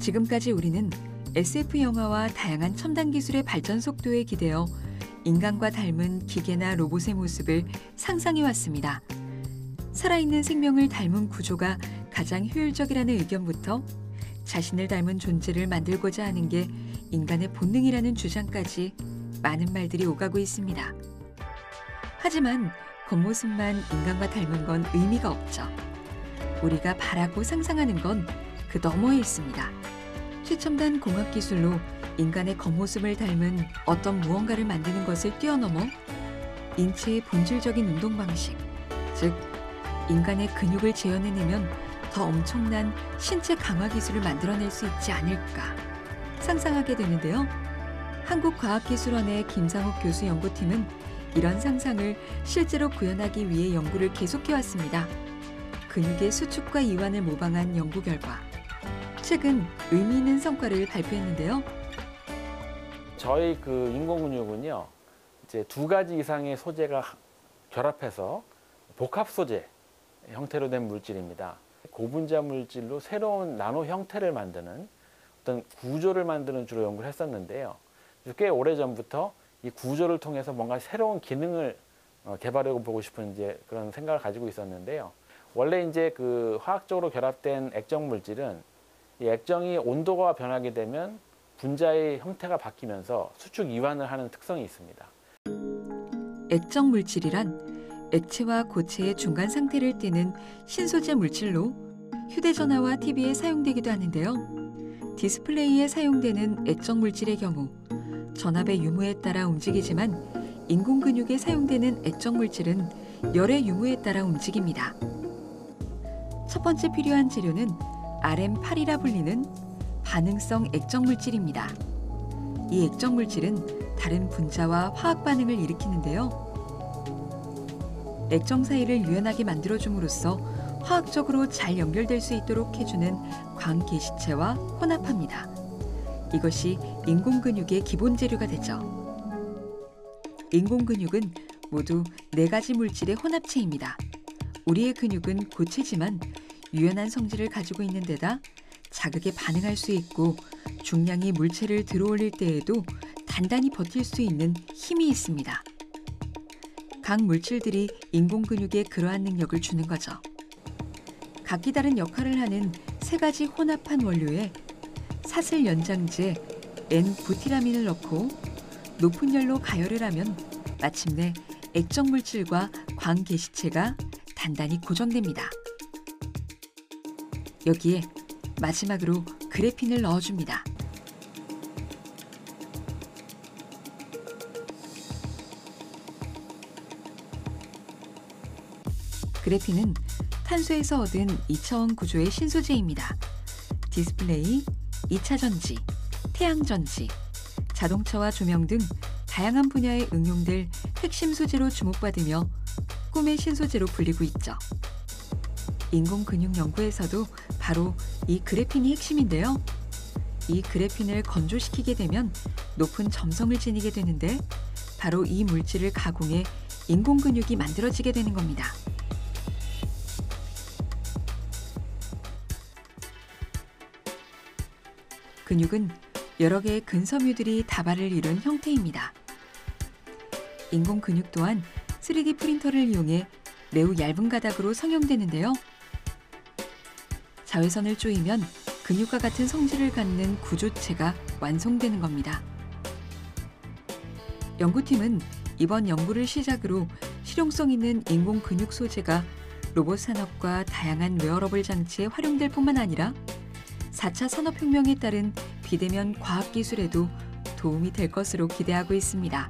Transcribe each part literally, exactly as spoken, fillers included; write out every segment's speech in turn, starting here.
지금까지 우리는 에스에프 영화와 다양한 첨단 기술의 발전 속도에 기대어 인간과 닮은 기계나 로봇의 모습을 상상해왔습니다. 살아있는 생명을 닮은 구조가 가장 효율적이라는 의견부터 자신을 닮은 존재를 만들고자 하는 게 인간의 본능이라는 주장까지 많은 말들이 오가고 있습니다. 하지만 겉모습만 인간과 닮은 건 의미가 없죠. 우리가 바라고 상상하는 건 그 너머에 있습니다. 최첨단 공학기술로 인간의 겉모습을 닮은 어떤 무언가를 만드는 것을 뛰어넘어 인체의 본질적인 운동 방식, 즉 인간의 근육을 재현해내면 더 엄청난 신체 강화 기술을 만들어낼 수 있지 않을까 상상하게 되는데요. 한국과학기술원의 김상욱 교수 연구팀은 이런 상상을 실제로 구현하기 위해 연구를 계속해왔습니다. 근육의 수축과 이완을 모방한 연구 결과 최근 의미 있는 성과를 발표했는데요. 저희 그 인공근육은요, 이제 두 가지 이상의 소재가 결합해서 복합 소재 형태로 된 물질입니다. 고분자 물질로 새로운 나노 형태를 만드는 어떤 구조를 만드는 주로 연구를 했었는데요. 꽤 오래 전부터 이 구조를 통해서 뭔가 새로운 기능을 개발해 보고 싶은 이제 그런 생각을 가지고 있었는데요. 원래 이제 그 화학적으로 결합된 액정 물질은 이 액정이 온도가 변하게 되면 분자의 형태가 바뀌면서 수축 이완을 하는 특성이 있습니다. 액정 물질이란 액체와 고체의 중간 상태를 띠는 신소재 물질로 휴대전화와 티비에 사용되기도 하는데요. 디스플레이에 사용되는 액정 물질의 경우 전압의 유무에 따라 움직이지만 인공근육에 사용되는 액정 물질은 열의 유무에 따라 움직입니다. 첫 번째 필요한 재료는 알엠 팔이라 불리는 반응성 액정 물질입니다. 이 액정 물질은 다른 분자와 화학 반응을 일으키는데요. 액정 사이를 유연하게 만들어줌으로써 화학적으로 잘 연결될 수 있도록 해주는 광계시체와 혼합합니다. 이것이 인공근육의 기본 재료가 되죠. 인공근육은 모두 네 가지 물질의 혼합체입니다. 우리의 근육은 고체지만 유연한 성질을 가지고 있는 데다 자극에 반응할 수 있고 중량이 물체를 들어올릴 때에도 단단히 버틸 수 있는 힘이 있습니다. 각 물질들이 인공근육에 그러한 능력을 주는 거죠. 각기 다른 역할을 하는 세 가지 혼합한 원료에 사슬 연장제 N-부티라민을 넣고 높은 열로 가열을 하면 마침내 액정 물질과 광계시체가 단단히 고정됩니다. 여기에 마지막으로 그래핀을 넣어줍니다. 그래핀은 탄소에서 얻은 이 차원 구조의 신소재입니다. 디스플레이, 이 차 전지, 태양 전지, 자동차와 조명 등 다양한 분야에 응용될 핵심 소재로 주목받으며 꿈의 신소재로 불리고 있죠. 인공근육 연구에서도 바로 이 그래핀이 핵심인데요. 이 그래핀을 건조시키게 되면 높은 점성을 지니게 되는데 바로 이 물질을 가공해 인공근육이 만들어지게 되는 겁니다. 근육은 여러 개의 근섬유들이 다발을 이룬 형태입니다. 인공근육 또한 쓰리디 프린터를 이용해 매우 얇은 가닥으로 성형되는데요. 자외선을 쪼이면 근육과 같은 성질을 갖는 구조체가 완성되는 겁니다. 연구팀은 이번 연구를 시작으로 실용성 있는 인공근육 소재가 로봇 산업과 다양한 웨어러블 장치에 활용될 뿐만 아니라 사 차 산업혁명에 따른 비대면 과학기술에도 도움이 될 것으로 기대하고 있습니다.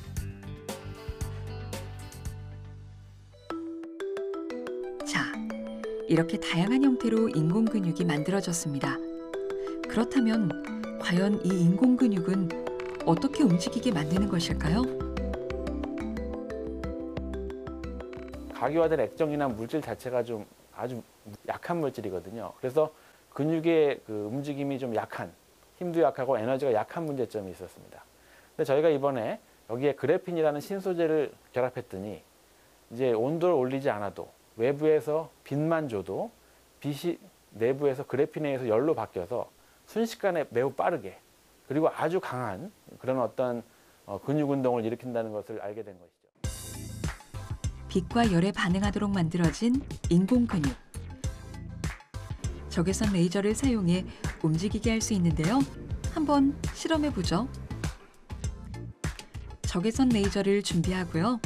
자, 이렇게 다양한 형태로 인공근육이 만들어졌습니다. 그렇다면 과연 이 인공근육은 어떻게 움직이게 만드는 것일까요? 가기화된 액정이나 물질 자체가 좀 아주 약한 물질이거든요. 그래서 근육의 그 움직임이 좀 약한, 힘도 약하고 에너지가 약한 문제점이 있었습니다. 근데 저희가 이번에 여기에 그래핀이라는 신소재를 결합했더니 이제 온도를 올리지 않아도 외부에서 빛만 줘도 빛이 내부에서 그래핀에 의해서 열로 바뀌어서 순식간에 매우 빠르게 그리고 아주 강한 그런 어떤 어, 근육 운동을 일으킨다는 것을 알게 된 것이죠. 빛과 열에 반응하도록 만들어진 인공 근육. 적외선 레이저를 사용해 움직이게 할 수 있는데요. 한번 실험해 보죠. 적외선 레이저를 준비하고요.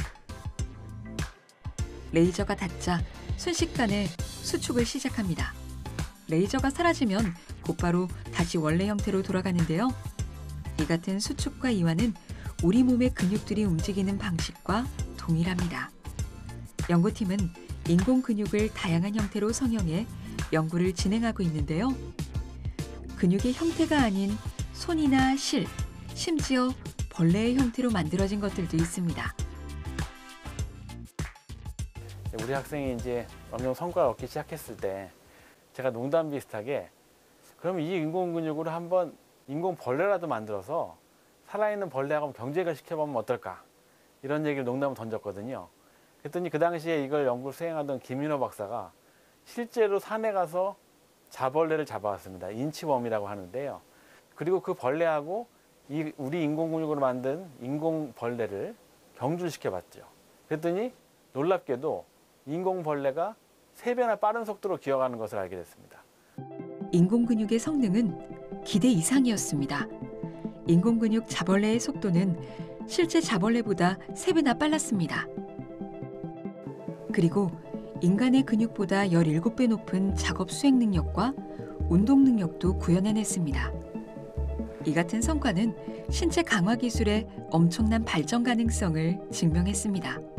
레이저가 닿자 순식간에 수축을 시작합니다. 레이저가 사라지면 곧바로 다시 원래 형태로 돌아가는데요. 이 같은 수축과 이완은 우리 몸의 근육들이 움직이는 방식과 동일합니다. 연구팀은 인공 근육을 다양한 형태로 성형해 연구를 진행하고 있는데요. 근육의 형태가 아닌 손이나 실, 심지어 벌레의 형태로 만들어진 것들도 있습니다. 우리 학생이 이제 어느 정도 성과를 얻기 시작했을 때 제가 농담 비슷하게 그럼 이 인공 근육으로 한번 인공 벌레라도 만들어서 살아있는 벌레하고 경쟁을 시켜보면 어떨까? 이런 얘기를 농담을 던졌거든요. 그랬더니 그 당시에 이걸 연구를 수행하던 김윤호 박사가 실제로 산에 가서 자벌레를 잡아왔습니다. 인치웜이라고 하는데요. 그리고 그 벌레하고 이 우리 인공 근육으로 만든 인공 벌레를 경주를 시켜봤죠. 그랬더니 놀랍게도 인공 벌레가 세 배나 빠른 속도로 기어가는 것을 알게 됐습니다. 인공 근육의 성능은 기대 이상이었습니다. 인공 근육 자벌레의 속도는 실제 자벌레보다 세 배나 빨랐습니다. 그리고 인간의 근육보다 열일곱 배 높은 작업 수행 능력과 운동 능력도 구현해냈습니다. 이 같은 성과는 신체 강화 기술의 엄청난 발전 가능성을 증명했습니다.